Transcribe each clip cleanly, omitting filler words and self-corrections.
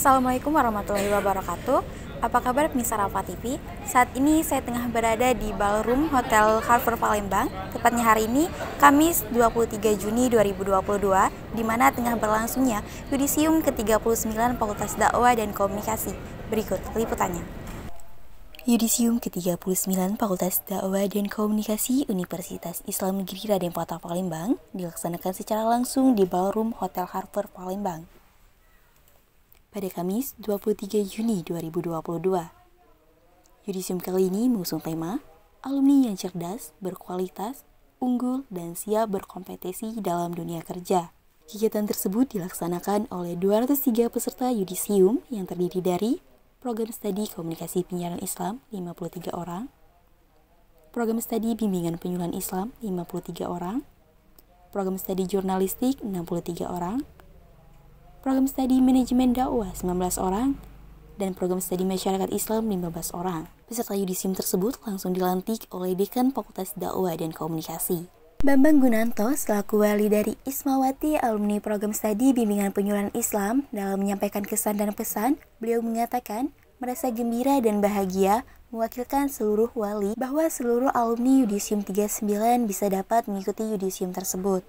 Assalamualaikum warahmatullahi wabarakatuh. Apa kabar pemirsa Rafa TV? Saat ini saya tengah berada di Ballroom Hotel Harbour Palembang. Tepatnya hari ini, Kamis 23 Juni 2022, di mana tengah berlangsungnya Yudisium ke-39 Fakultas Dakwah dan Komunikasi. Berikut liputannya. Yudisium ke-39 Fakultas Dakwah dan Komunikasi Universitas Islam Negeri Raden Patah Palembang dilaksanakan secara langsung di Ballroom Hotel Harbour Palembang pada Kamis 23 Juni 2022. Yudisium kali ini mengusung tema Alumni yang cerdas, berkualitas, unggul, dan siap berkompetisi dalam dunia kerja. Kegiatan tersebut dilaksanakan oleh 203 peserta Yudisium yang terdiri dari Program Studi Komunikasi Penyiaran Islam 53 orang, Program Studi Bimbingan Penyuluhan Islam 53 orang, Program Studi Jurnalistik 63 orang, Program Studi Manajemen Dakwah 19 orang, dan Program Studi Masyarakat Islam 15 orang. Peserta Yudisium tersebut langsung dilantik oleh Dekan Fakultas Dakwah dan Komunikasi. Bambang Gunanto selaku wali dari Ismawati alumni Program Studi Bimbingan Penyuluhan Islam dalam menyampaikan kesan dan pesan, beliau mengatakan merasa gembira dan bahagia mewakilkan seluruh wali bahwa seluruh alumni Yudisium 39 bisa dapat mengikuti Yudisium tersebut.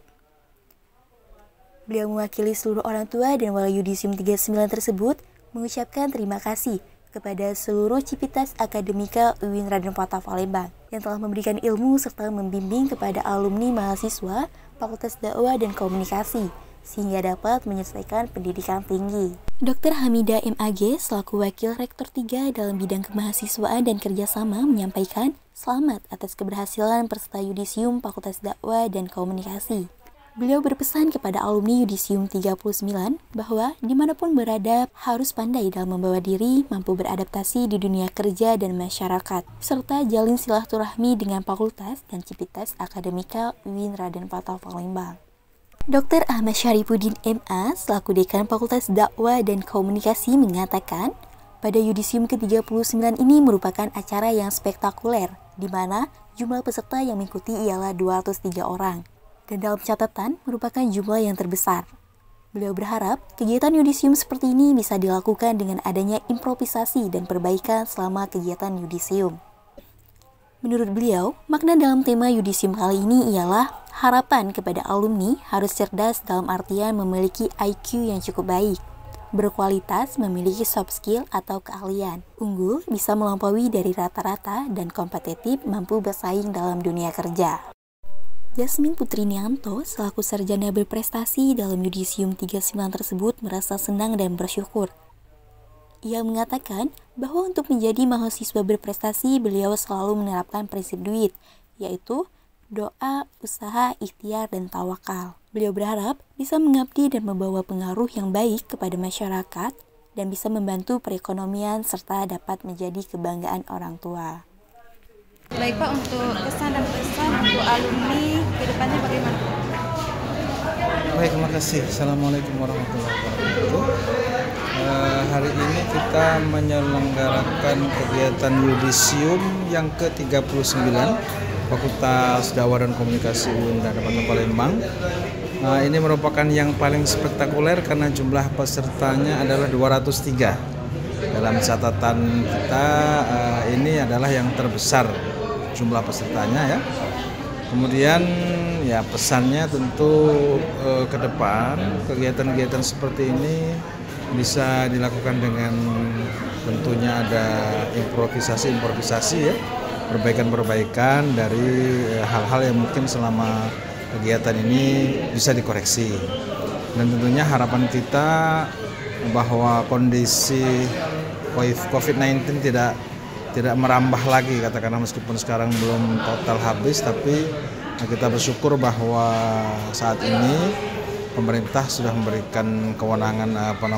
Beliau mewakili seluruh orang tua dan wali Yudisium 39 tersebut mengucapkan terima kasih kepada seluruh Civitas Akademika UIN Raden Patah Palembang yang telah memberikan ilmu serta membimbing kepada alumni mahasiswa Fakultas Dakwah dan Komunikasi sehingga dapat menyelesaikan pendidikan tinggi. Dr. Hamidah MAG selaku Wakil Rektor 3 dalam bidang kemahasiswaan dan kerjasama menyampaikan selamat atas keberhasilan peserta Yudisium Fakultas Dakwah dan Komunikasi. Beliau berpesan kepada alumni Yudisium 39 bahwa dimanapun berada harus pandai dalam membawa diri, mampu beradaptasi di dunia kerja dan masyarakat, serta jalin silaturahmi dengan fakultas dan Civitas Akademika UIN Raden Patah Palembang. Dr. Ahmad Syarifuddin MA selaku Dekan Fakultas Dakwah dan Komunikasi mengatakan, pada Yudisium ke-39 ini merupakan acara yang spektakuler, di mana jumlah peserta yang mengikuti ialah 203 orang. Dan dalam catatan merupakan jumlah yang terbesar. Beliau berharap kegiatan Yudisium seperti ini bisa dilakukan dengan adanya improvisasi dan perbaikan selama kegiatan Yudisium. Menurut beliau, makna dalam tema Yudisium kali ini ialah harapan kepada alumni harus cerdas dalam artian memiliki IQ yang cukup baik, berkualitas memiliki soft skill atau keahlian, unggul bisa melampaui dari rata-rata dan kompetitif mampu bersaing dalam dunia kerja. Yasmin Putrinianto selaku sarjana berprestasi dalam Yudisium 39 tersebut merasa senang dan bersyukur. Ia mengatakan bahwa untuk menjadi mahasiswa berprestasi beliau selalu menerapkan prinsip duit, yaitu doa, usaha, ikhtiar, dan tawakal. Beliau berharap bisa mengabdi dan membawa pengaruh yang baik kepada masyarakat dan bisa membantu perekonomian serta dapat menjadi kebanggaan orang tua. Baik Pak, untuk kesan dan pesan untuk alumni ke depannya bagaimana? Baik, terima kasih. Assalamualaikum warahmatullahi wabarakatuh. Hari ini kita menyelenggarakan kegiatan Yudisium yang ke-39 Fakultas Dakwah dan Komunikasi UIN Raden Patah Palembang. Ini merupakan yang paling spektakuler karena jumlah pesertanya adalah 203. Dalam catatan kita ini adalah yang terbesar jumlah pesertanya ya. Kemudian ya pesannya tentu ke depan kegiatan-kegiatan seperti ini bisa dilakukan dengan tentunya ada improvisasi ya, perbaikan-perbaikan dari hal-hal yang mungkin selama kegiatan ini bisa dikoreksi. Dan tentunya harapan kita bahwa kondisi COVID-19 tidak merambah lagi, katakanlah meskipun sekarang belum total habis, tapi kita bersyukur bahwa saat ini pemerintah sudah memberikan kewenangan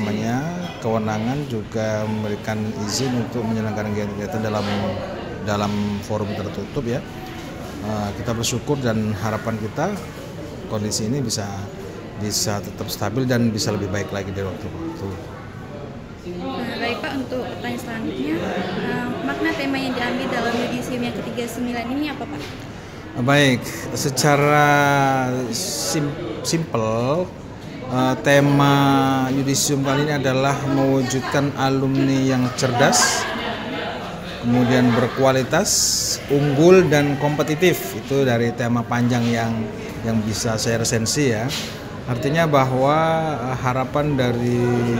juga memberikan izin untuk menyelenggarakan kegiatan dalam forum tertutup ya. Kita bersyukur dan harapan kita kondisi ini bisa tetap stabil dan bisa lebih baik lagi dari waktu ke waktu. Baik Pak, untuk pertanyaan selanjutnya, makna tema yang diambil dalam Yudisium yang ke-39 ini apa Pak? Baik, secara simple tema Yudisium kali ini adalah mewujudkan alumni yang cerdas, kemudian berkualitas, unggul dan kompetitif. Itu dari tema panjang yang bisa saya resensi ya. Artinya bahwa harapan dari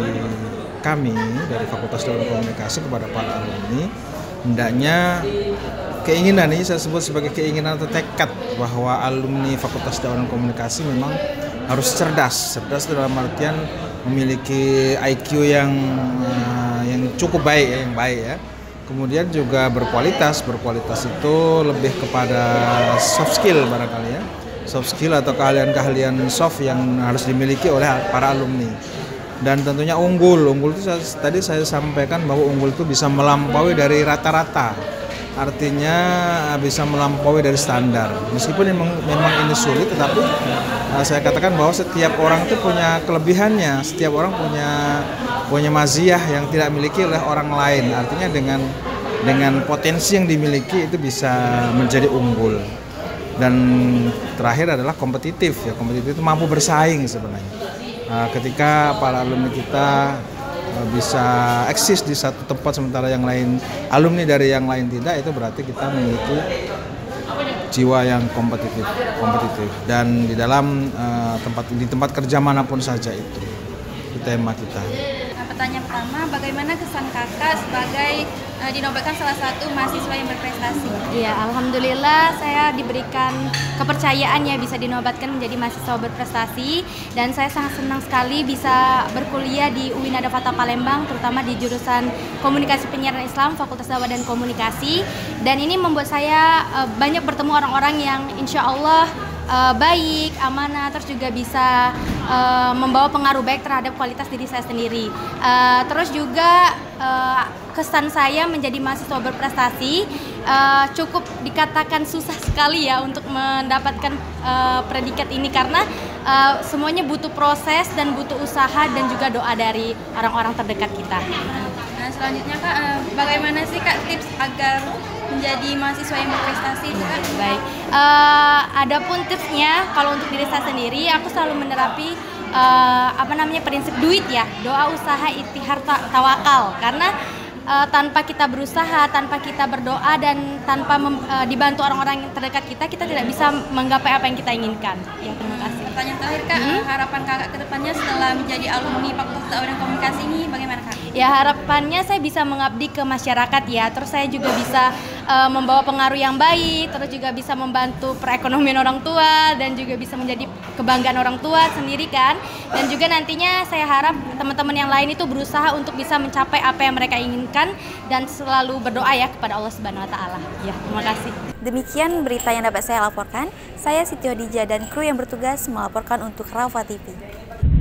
kami dari Fakultas Dakwah Komunikasi kepada para alumni, hendaknya keinginan ini saya sebut sebagai keinginan atau tekad bahwa alumni Fakultas Dakwah Komunikasi memang harus cerdas dalam artian memiliki IQ yang cukup baik ya. Kemudian juga berkualitas itu lebih kepada soft skill barangkali ya. Soft skill atau keahlian-keahlian soft yang harus dimiliki oleh para alumni. Dan tentunya unggul itu tadi saya sampaikan bahwa unggul itu bisa melampaui dari rata-rata. Artinya bisa melampaui dari standar. Meskipun memang ini sulit, tetapi saya katakan bahwa setiap orang itu punya kelebihannya, setiap orang punya maziyah yang tidak dimiliki oleh orang lain. Artinya dengan potensi yang dimiliki itu bisa menjadi unggul. Dan terakhir adalah kompetitif ya. Kompetitif itu mampu bersaing sebenarnya. Ketika para alumni kita bisa eksis di satu tempat sementara yang lain alumni dari yang lain tidak, itu berarti kita memiliki jiwa yang kompetitif dan di dalam tempat kerja manapun saja itu tema kita. Pertanyaan pertama, bagaimana kesan kakak sebagai dinobatkan salah satu mahasiswa yang berprestasi? Iya, alhamdulillah saya diberikan kepercayaan ya bisa dinobatkan menjadi mahasiswa berprestasi, dan saya sangat senang sekali bisa berkuliah di UIN Nada Fatah Palembang, terutama di jurusan Komunikasi Penyiaran Islam, Fakultas Dakwah dan Komunikasi. Dan ini membuat saya banyak bertemu orang-orang yang insya Allah baik, amanah, terus juga bisa membawa pengaruh baik terhadap kualitas diri saya sendiri. Terus juga kesan saya menjadi mahasiswa berprestasi cukup dikatakan susah sekali ya untuk mendapatkan predikat ini, karena semuanya butuh proses dan butuh usaha dan juga doa dari orang-orang terdekat kita. Nah, selanjutnya Kak, bagaimana sih Kak tips agar menjadi mahasiswa yang berprestasi itu Kak? Baik, adapun tipsnya kalau untuk diri saya sendiri, aku selalu menerapi prinsip duit ya, doa, usaha, ikhtiar, tawakal. Karena tanpa kita berusaha, tanpa kita berdoa, dan tanpa dibantu orang-orang terdekat kita tidak bisa menggapai apa yang kita inginkan. Ya, terima kasih. Pertanyaan terakhir Kak, harapan kakak ke depannya setelah menjadi alumni Fakultas Dakwah dan Komunikasi ini bagaimana Kak? Ya, harapannya saya bisa mengabdi ke masyarakat ya, terus saya juga bisa membawa pengaruh yang baik, terus juga bisa membantu perekonomian orang tua, dan juga bisa menjadi kebanggaan orang tua sendiri kan. Dan juga nantinya saya harap teman-teman yang lain itu berusaha untuk bisa mencapai apa yang mereka inginkan dan selalu berdoa ya kepada Allah Subhanahu wa taala. Ya, terima kasih. Demikian berita yang dapat saya laporkan. Saya Siti Hodijah dan kru yang bertugas melaporkan untuk Rafa TV.